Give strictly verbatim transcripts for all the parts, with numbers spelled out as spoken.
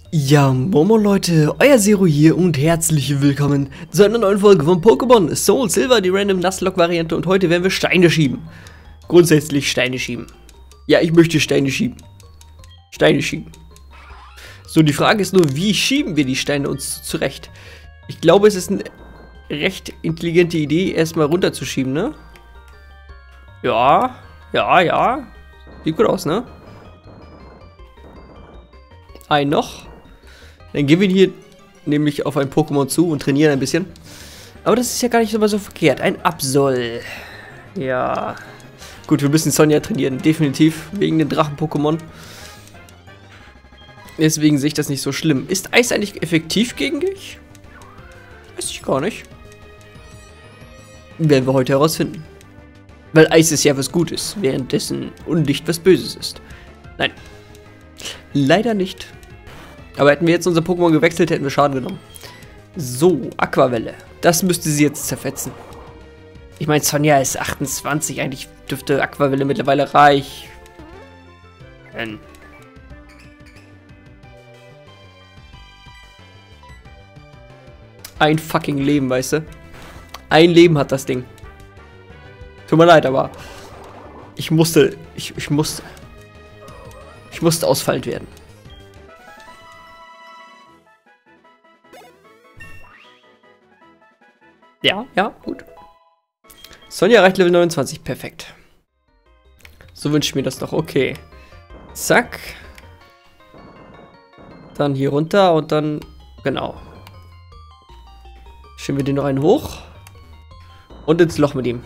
Ja, Momo Leute, euer Zero hier und herzlich willkommen zu einer neuen Folge von Pokémon Soul Silver, die Random Nuzlocke-Variante, und heute werden wir Steine schieben. Grundsätzlich Steine schieben. Ja, ich möchte Steine schieben. Steine schieben. So, die Frage ist nur, wie schieben wir die Steine uns zurecht? Ich glaube, es ist eine recht intelligente Idee, erstmal runterzuschieben, ne? Ja, ja, ja. Sieht gut aus, ne? Ein noch. Dann gehen wir hier nämlich auf ein Pokémon zu und trainieren ein bisschen. Aber das ist ja gar nicht so mal so verkehrt. Ein Absol. Ja. Gut, wir müssen Sonja trainieren. Definitiv. Wegen den Drachen-Pokémon. Deswegen sehe ich das nicht so schlimm. Ist Eis eigentlich effektiv gegen dich? Weiß ich gar nicht. Werden wir heute herausfinden. Weil Eis ist ja was Gutes, währenddessen Unlicht was Böses ist. Nein. Leider nicht. Aber hätten wir jetzt unser Pokémon gewechselt, hätten wir Schaden genommen. So, Aquavelle. Das müsste sie jetzt zerfetzen. Ich meine, Sonja ist achtundzwanzig. Eigentlich dürfte Aquavelle mittlerweile reich. Ein fucking Leben, weißt du? Ein Leben hat das Ding. Tut mir leid, aber ich musste, ich, ich musste, ich musste ausfallend werden. Ja, ja, gut. Sonja erreicht Level neunundzwanzig, perfekt. So wünsche ich mir das doch, okay. Zack. Dann hier runter und dann, genau. Schieben wir den noch einen hoch. Und ins Loch mit ihm.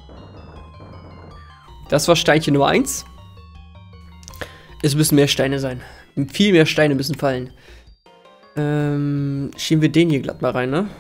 Das war Steinchen Nummer eins. Es müssen mehr Steine sein. Viel mehr Steine müssen fallen. Ähm, schieben wir den hier glatt mal rein, ne?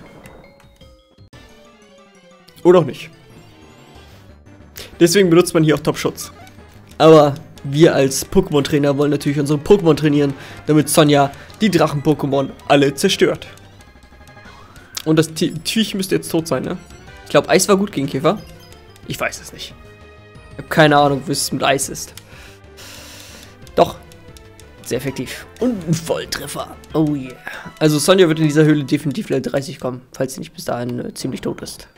Oder auch nicht. Deswegen benutzt man hier auch Top-Schutz. Aber wir als Pokémon-Trainer wollen natürlich unsere Pokémon trainieren, damit Sonja die Drachen-Pokémon alle zerstört. Und das Viech müsste jetzt tot sein, ne? Ich glaube, Eis war gut gegen Käfer. Ich weiß es nicht. Ich habe keine Ahnung, wie es mit Eis ist. Doch. Sehr effektiv. Und ein Volltreffer. Oh yeah. Also Sonja wird in dieser Höhle definitiv Level dreißig kommen, falls sie nicht bis dahin äh, ziemlich tot ist.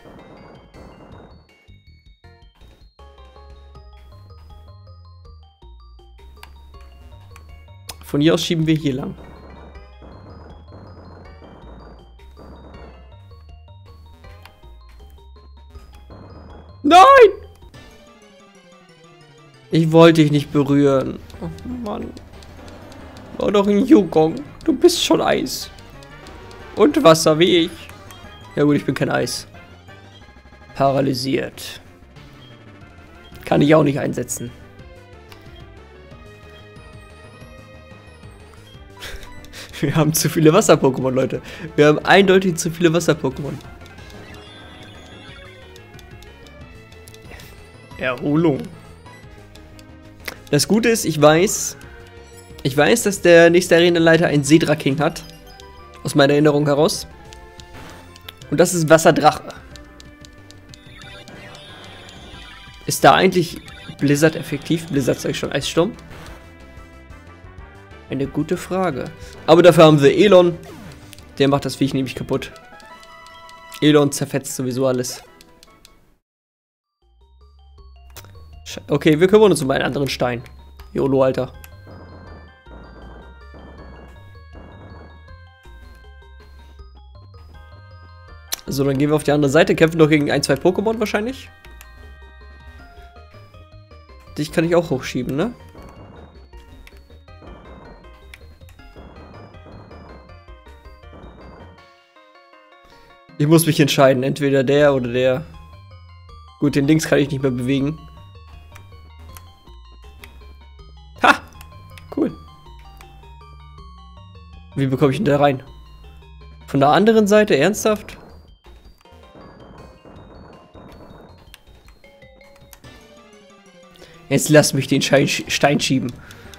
Von hier aus schieben wir hier lang. Nein! Ich wollte dich nicht berühren. Oh Mann. War doch ein Yukong. Du bist schon Eis. Und Wasser wie ich. Ja gut, ich bin kein Eis. Paralysiert. Kann ich auch nicht einsetzen. Wir haben zu viele Wasser-Pokémon, Leute. Wir haben eindeutig zu viele Wasser-Pokémon. Erholung. Das Gute ist, ich weiß, ich weiß, dass der nächste Arenaleiter ein Sedra King hat. Aus meiner Erinnerung heraus. Und das ist Wasserdrache. Ist da eigentlich Blizzard effektiv? Blizzard sag ich schon, Eissturm? Eine gute Frage. Aber dafür haben wir Elon. Der macht das Viech nämlich kaputt. Elon zerfetzt sowieso alles. Okay, wir kümmern uns um einen anderen Stein. YOLO, Alter. So, dann gehen wir auf die andere Seite. Kämpfen noch gegen ein, zwei Pokémon wahrscheinlich. Dich kann ich auch hochschieben, ne? Ich muss mich entscheiden. Entweder der oder der. Gut, den Links kann ich nicht mehr bewegen. Ha! Cool. Wie bekomme ich ihn da rein? Von der anderen Seite? Ernsthaft? Jetzt lass mich den Stein schieben.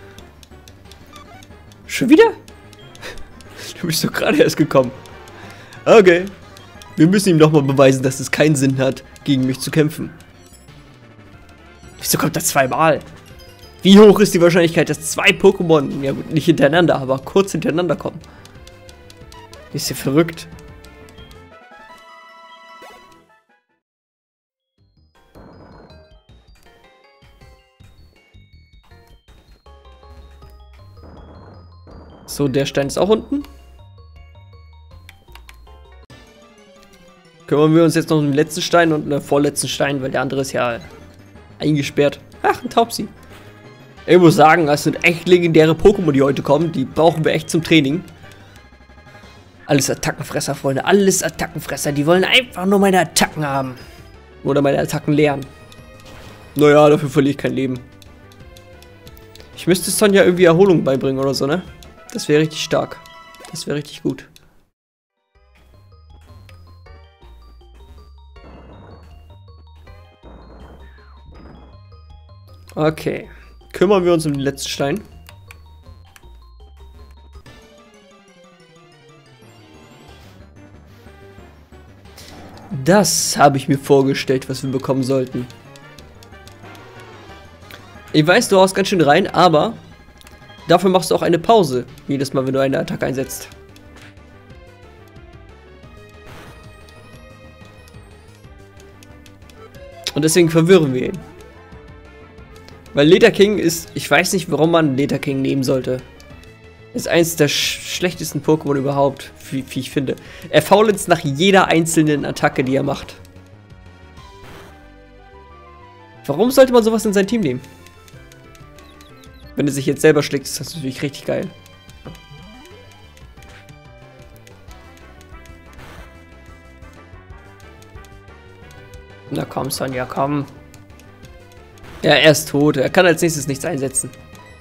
Schon wieder? Du bist doch gerade erst gekommen. Okay. Wir müssen ihm doch mal beweisen, dass es keinen Sinn hat, gegen mich zu kämpfen. Wieso kommt das zweimal? Wie hoch ist die Wahrscheinlichkeit, dass zwei Pokémon, ja gut, nicht hintereinander, aber kurz hintereinander kommen? Ist ja verrückt. So, der Stein ist auch unten. Kümmern wir uns jetzt noch um den letzten Stein und den vorletzten Stein, weil der andere ist ja eingesperrt. Ach, ein Taubsi. Ich muss sagen, das sind echt legendäre Pokémon, die heute kommen. Die brauchen wir echt zum Training. Alles Attackenfresser, Freunde. Alles Attackenfresser. Die wollen einfach nur meine Attacken haben. Oder meine Attacken lernen. Naja, dafür verliere ich kein Leben. Ich müsste Sonja irgendwie Erholung beibringen oder so, ne? Das wäre richtig stark. Das wäre richtig gut. Okay. Kümmern wir uns um den letzten Stein. Das habe ich mir vorgestellt, was wir bekommen sollten. Ich weiß, du haust ganz schön rein, aber dafür machst du auch eine Pause. Jedes Mal, wenn du eine Attacke einsetzt. Und deswegen verwirren wir ihn. Weil Leder King ist, ich weiß nicht, warum man Leder King nehmen sollte. Ist eins der sch schlechtesten Pokémon überhaupt, wie, wie ich finde. Er faulenzt nach jeder einzelnen Attacke, die er macht. Warum sollte man sowas in sein Team nehmen? Wenn er sich jetzt selber schlägt, ist das natürlich richtig geil. Na komm, Sonja, komm. Ja, er ist tot. Er kann als nächstes nichts einsetzen.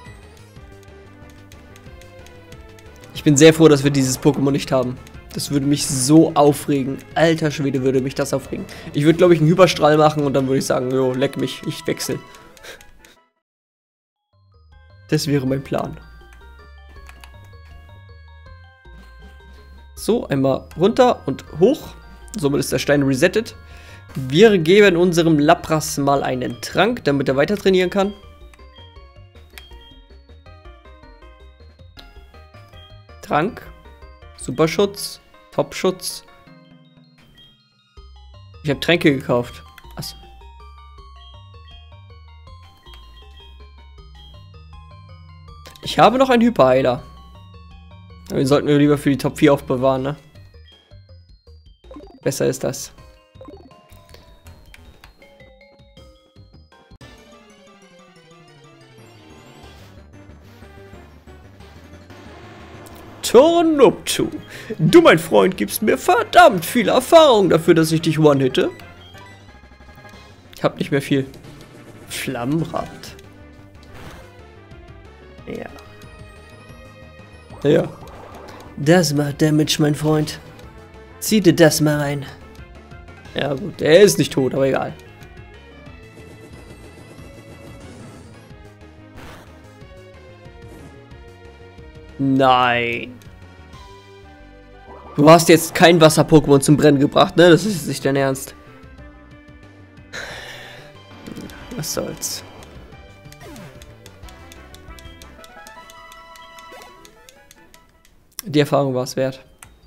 Ich bin sehr froh, dass wir dieses Pokémon nicht haben. Das würde mich so aufregen. Alter Schwede, würde mich das aufregen. Ich würde, glaube ich, einen Hyperstrahl machen und dann würde ich sagen, jo, leck mich, ich wechsle. Das wäre mein Plan. So, einmal runter und hoch. Somit ist der Stein resettet. Wir geben unserem Lapras mal einen Trank, damit er weiter trainieren kann. Trank. Superschutz. Topschutz. Ich habe Tränke gekauft. Achso. Ich habe noch einen Hyperheiler. Den sollten wir lieber für die Top vier aufbewahren, ne? Besser ist das. Tonoptu, du mein Freund gibst mir verdammt viel Erfahrung dafür, dass ich dich one-hitte. Ich hab nicht mehr viel. Flammenrad. Ja. Ja. Das macht Damage, mein Freund. Zieh dir das mal rein. Ja gut, er ist nicht tot, aber egal. Nein. Du hast jetzt kein Wasser-Pokémon zum Brennen gebracht, ne? Das ist nicht dein Ernst. Was soll's. Die Erfahrung war es wert.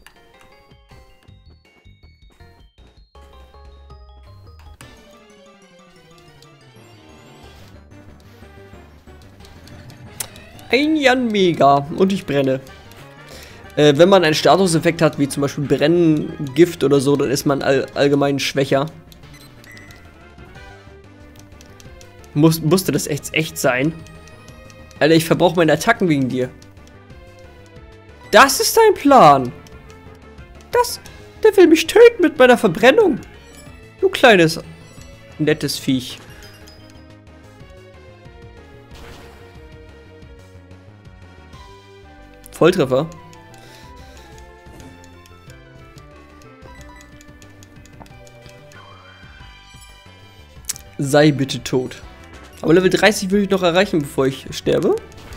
Ein Jan Mega und ich brenne. Äh, wenn man einen Statuseffekt hat, wie zum Beispiel Brennen, Gift oder so, dann ist man all, allgemein schwächer. Muss, musste das echt, echt sein? Alter, ich verbrauche meine Attacken wegen dir. Das ist dein Plan. Das, der will mich töten mit meiner Verbrennung. Du kleines, nettes Viech. Volltreffer. Sei bitte tot. Aber Level dreißig will ich noch erreichen, bevor ich sterbe.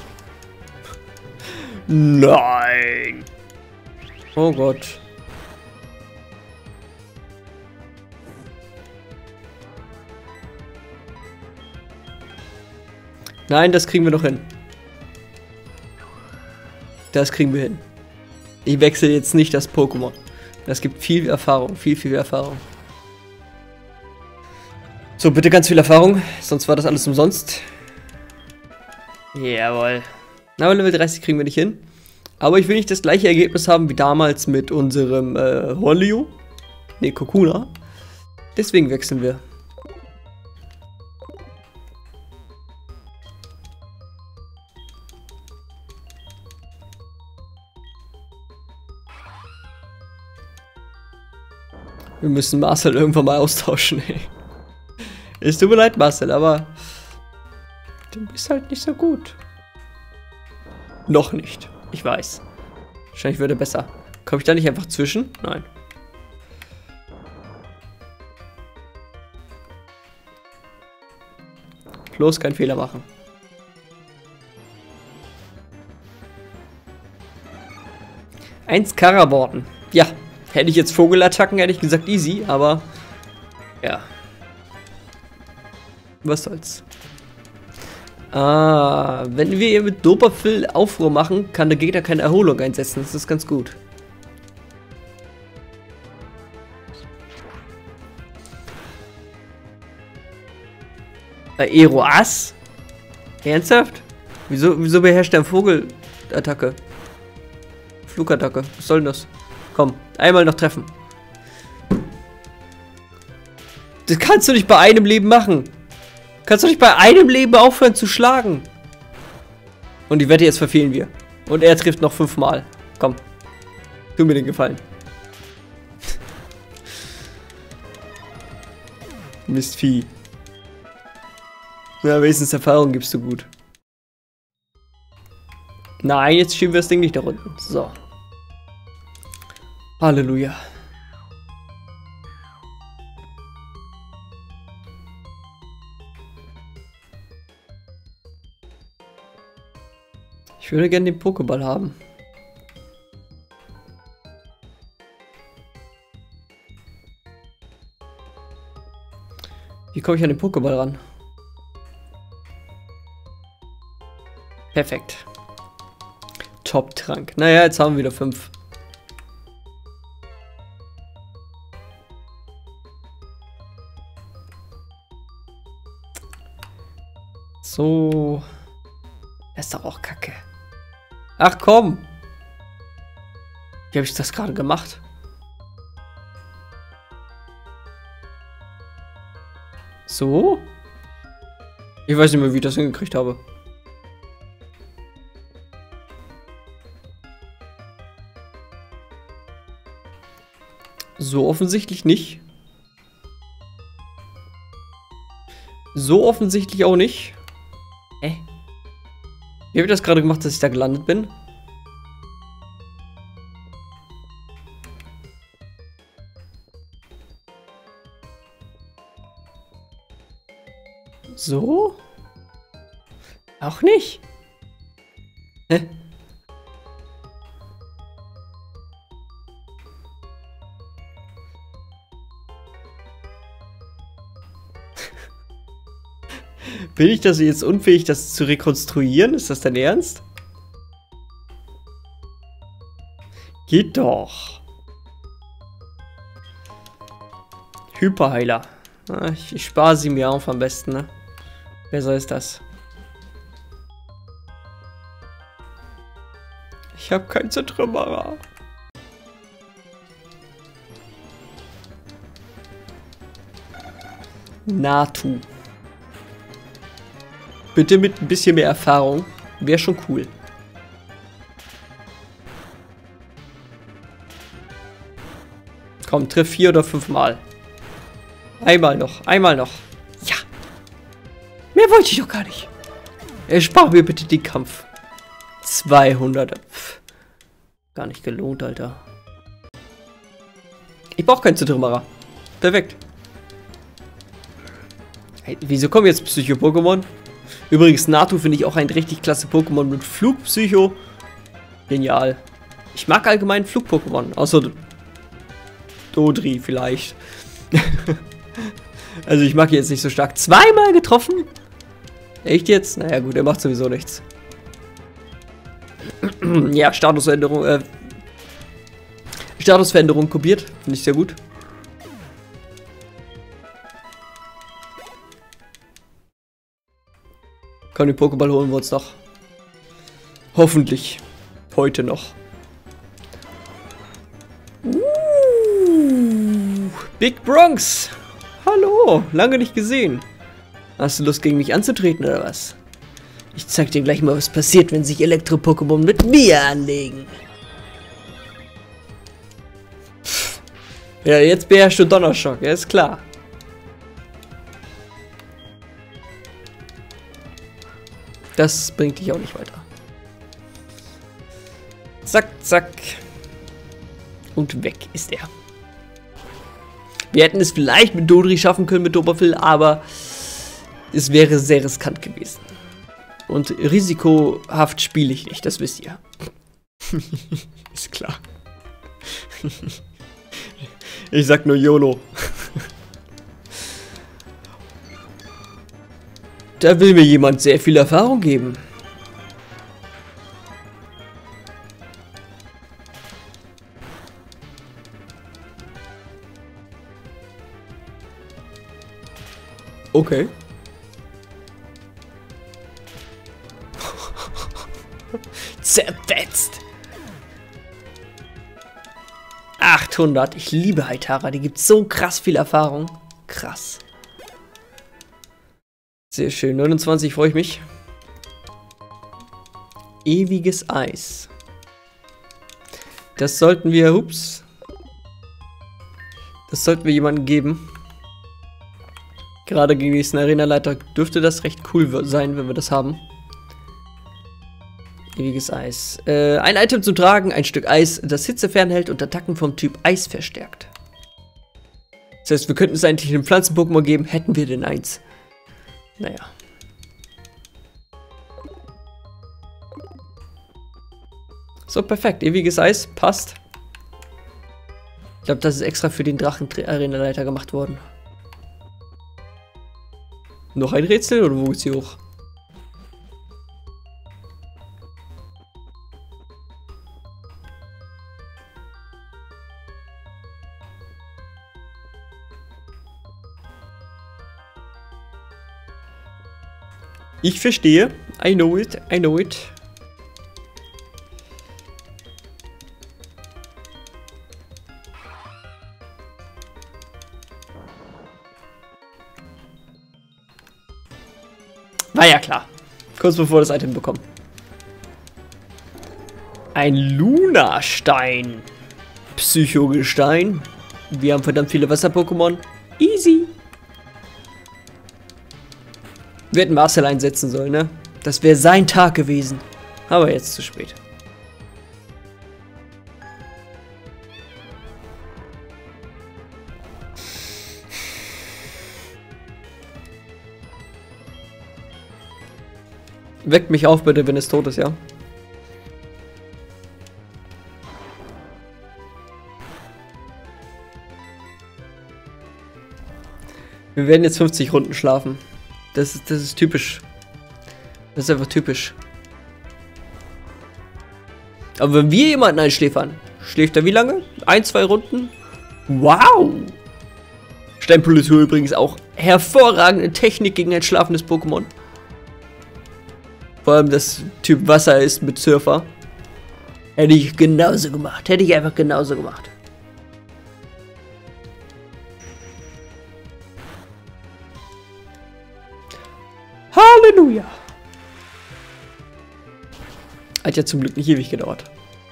Nein. Oh Gott. Nein, das kriegen wir noch hin. Das kriegen wir hin. Ich wechsle jetzt nicht das Pokémon. Das gibt viel Erfahrung. Viel, viel Erfahrung. So, bitte ganz viel Erfahrung. Sonst war das alles umsonst. Jawohl. Na, aber Level dreißig kriegen wir nicht hin. Aber ich will nicht das gleiche Ergebnis haben wie damals mit unserem äh, Hornlio. Ne, Kokuna. Deswegen wechseln wir. Wir müssen Marcel irgendwann mal austauschen, ey. Es tut mir leid, Marcel, aber du bist halt nicht so gut. Noch nicht. Ich weiß. Wahrscheinlich würde besser. Komme ich da nicht einfach zwischen? Nein. Bloß keinen Fehler machen. Eins Karaborten. Ja. Hätte ich jetzt Vogelattacken, hätte ich gesagt easy, aber ja. Was soll's. Ah, wenn wir mit Dopafill Aufruhr machen, kann der Gegner keine Erholung einsetzen. Das ist ganz gut. Bei Aeroas? Ernsthaft? Wieso, wieso beherrscht der Vogelattacke? Flugattacke. Was soll denn das? Komm, einmal noch treffen. Das kannst du nicht bei einem Leben machen. Kannst du nicht bei einem Leben aufhören zu schlagen. Und die Wette, jetzt verfehlen wir. Und er trifft noch fünfmal. Komm. Tu mir den Gefallen. Mistvieh. Ja, wenigstens Erfahrung gibst du gut. Nein, jetzt schieben wir das Ding nicht da unten. So. Halleluja. Ich würde gerne den Pokéball haben. Wie komme ich an den Pokéball ran? Perfekt. Top-Trank. Naja, jetzt haben wir wieder fünf. So. Das ist doch auch kacke. Ach komm. Wie habe ich das gerade gemacht? So? Ich weiß nicht mehr, wie ich das hingekriegt habe. So offensichtlich nicht. So offensichtlich auch nicht. Hä? Wie habe ich das gerade gemacht, dass ich da gelandet bin? So? Auch nicht? Hä? Bin ich das jetzt unfähig, das zu rekonstruieren? Ist das dein Ernst? Geht doch. Hyperheiler. Ah, ich, ich spare sie mir auf am besten, ne? Besser ist das. Ich habe keinen Zertrümmerer. Natu. Bitte mit ein bisschen mehr Erfahrung. Wäre schon cool. Komm, triff vier oder fünf Mal. Einmal noch, einmal noch. Ja. Mehr wollte ich doch gar nicht. Erspar mir bitte den Kampf. zweihundert. Pff. Gar nicht gelohnt, Alter. Ich brauche keinen Zertrümmerer. Perfekt. Hey, wieso kommen jetzt Psycho-Pokémon? Übrigens, Natu finde ich auch ein richtig klasse Pokémon mit Flugpsycho. Genial. Ich mag allgemein Flug-Pokémon. Außer Dodri vielleicht. Also ich mag ihn jetzt nicht so stark. Zweimal getroffen? Echt jetzt? Naja gut, er macht sowieso nichts. Ja, Statusveränderung, äh, Statusveränderung kopiert. Finde ich sehr gut. Komm, den Pokéball holen wir uns noch. Hoffentlich. Heute noch. Uh, Big Bronx. Hallo, lange nicht gesehen. Hast du Lust, gegen mich anzutreten, oder was? Ich zeig dir gleich mal, was passiert, wenn sich Elektro-Pokémon mit mir anlegen. Pff. Ja, jetzt beherrschst du Donnerschock, ja, ist klar. Das bringt dich auch nicht weiter. Zack, zack. Und weg ist er. Wir hätten es vielleicht mit Dodri schaffen können, mit Dobberfell, aber es wäre sehr riskant gewesen. Und risikohaft spiele ich nicht, das wisst ihr. Ist klar. Ich sag nur YOLO. Da will mir jemand sehr viel Erfahrung geben. Okay. Zerfetzt. achthundert. Ich liebe Haitara. Die gibt so krass viel Erfahrung. Krass. Sehr schön. neunundzwanzig freue ich mich. Ewiges Eis. Das sollten wir... Ups. Das sollten wir jemandem geben. Gerade gegen den nächsten Arena-Leiter dürfte das recht cool sein, wenn wir das haben. Ewiges Eis. Äh, ein Item zu tragen, ein Stück Eis, das Hitze fernhält und Attacken vom Typ Eis verstärkt. Das heißt, wir könnten es eigentlich einem Pflanzen-Pokémon geben, hätten wir denn eins. Naja. So, perfekt. Ewiges Eis, passt. Ich glaube, das ist extra für den Drachen-Arena-Leiter gemacht worden. Noch ein Rätsel oder wo geht's hier hoch? Ich verstehe. I know it. I know it. War ja klar. Kurz bevor wir das Item bekommen. Ein Lunastein. Psychogestein. Wir haben verdammt viele Wasser-Pokémon. Easy. Wir hätten Marcel einsetzen sollen, ne? Das wäre sein Tag gewesen. Aber jetzt zu spät. Weckt mich auf, bitte, wenn es tot ist, ja? Wir werden jetzt fünfzig Runden schlafen. Das ist, das ist typisch. Das ist einfach typisch. Aber wenn wir jemanden einschläfern, schläft er wie lange? Ein, zwei Runden? Wow! Steinpolitur übrigens auch hervorragende Technik gegen ein schlafendes Pokémon. Vor allem das Typ Wasser ist mit Surfer. Hätte ich genauso gemacht. Hätte ich einfach genauso gemacht. Halleluja! Hat ja zum Glück nicht ewig gedauert.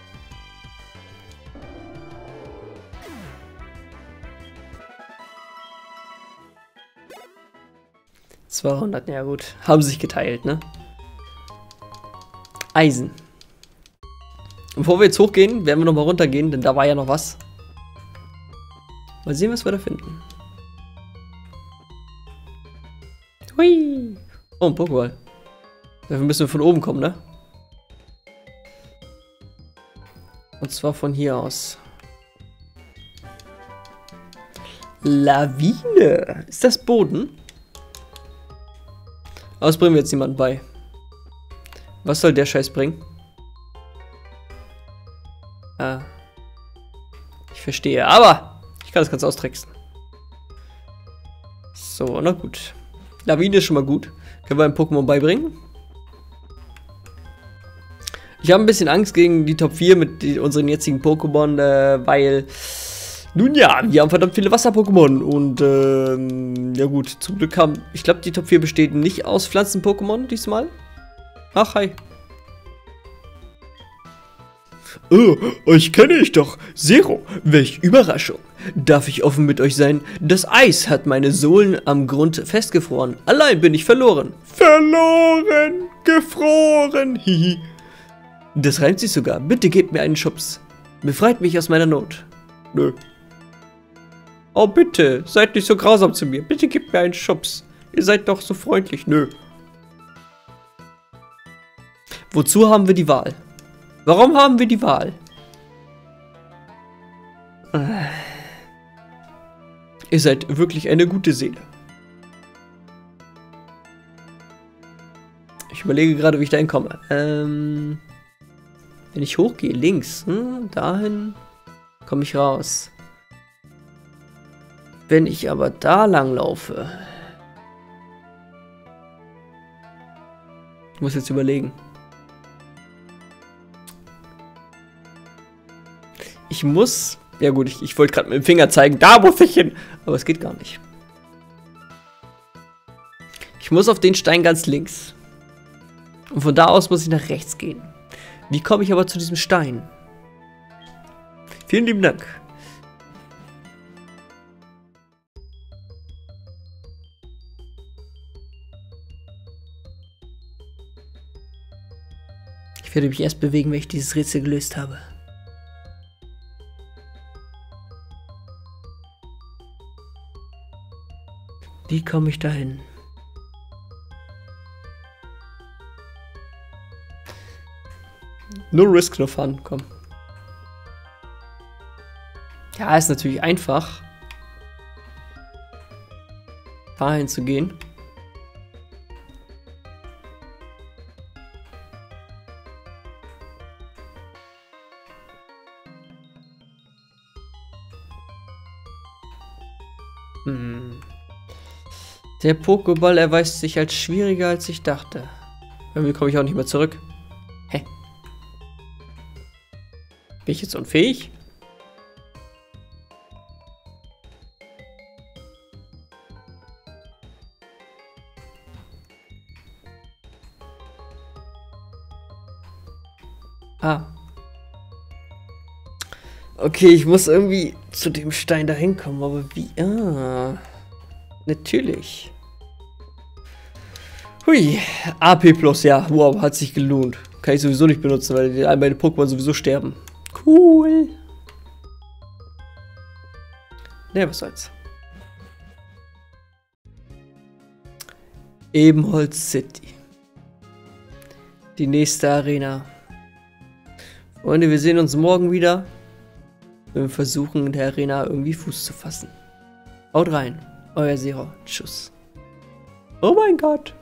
zweihundert, ja gut. Haben sich geteilt, ne? Eisen. Bevor wir jetzt hochgehen, werden wir noch mal runtergehen, denn da war ja noch was. Mal sehen, was wir da finden. Hui! Oh, ein Pokéball. Dafür müssen wir von oben kommen, ne? Und zwar von hier aus. Lawine. Ist das Boden? Aber das bringen wir jetzt niemandem bei. Was soll der Scheiß bringen? Ah. Ich verstehe, aber ich kann das Ganze austricksen. So, na gut. Lawine ist schon mal gut. Können wir ein Pokémon beibringen? Ich habe ein bisschen Angst gegen die Top vier mit die, unseren jetzigen Pokémon, äh, weil... Nun ja, wir haben verdammt viele Wasser-Pokémon und, ähm, ja gut, zum Glück haben... Ich glaube, die Top vier besteht nicht aus Pflanzen-Pokémon diesmal. Ach, hi. Oh, euch kenne ich doch. Zero, welch Überraschung. Darf ich offen mit euch sein? Das Eis hat meine Sohlen am Grund festgefroren. Allein bin ich verloren. Verloren, gefroren, hihi. Das reimt sich sogar. Bitte gebt mir einen Schubs. Befreit mich aus meiner Not. Nö. Oh bitte, seid nicht so grausam zu mir. Bitte gebt mir einen Schubs. Ihr seid doch so freundlich. Nö. Wozu haben wir die Wahl? Warum haben wir die Wahl? Ihr seid wirklich eine gute Seele. Ich überlege gerade, wie ich da hinkomme. Ähm, wenn ich hochgehe, links, hm, dahin komme ich raus. Wenn ich aber da lang laufe. Ich muss jetzt überlegen. Ich muss... Ja gut, ich, ich wollte gerade mit dem Finger zeigen, da muss ich hin. Aber es geht gar nicht. Ich muss auf den Stein ganz links. Und von da aus muss ich nach rechts gehen. Wie komme ich aber zu diesem Stein? Vielen lieben Dank. Ich werde mich erst bewegen, wenn ich dieses Rätsel gelöst habe. Wie komme ich dahin? No risk, no fun, komm. Ja, ist natürlich einfach, dahin zu gehen. Hm. Der Pokéball erweist sich als schwieriger, als ich dachte. Irgendwie komme ich auch nicht mehr zurück. Hä? Bin ich jetzt unfähig? Ah. Okay, ich muss irgendwie zu dem Stein da hinkommen, aber wie? Ah. Natürlich. Hui. A P plus, ja. Wow, hat sich gelohnt. Kann ich sowieso nicht benutzen, weil die, meine Pokémon sowieso sterben. Cool. Ne, was soll's. Ebenholz City. Die nächste Arena. Freunde, wir sehen uns morgen wieder. Wenn wir versuchen, in der Arena irgendwie Fuß zu fassen. Haut rein. Euer Zero. Tschüss. Oh mein Gott.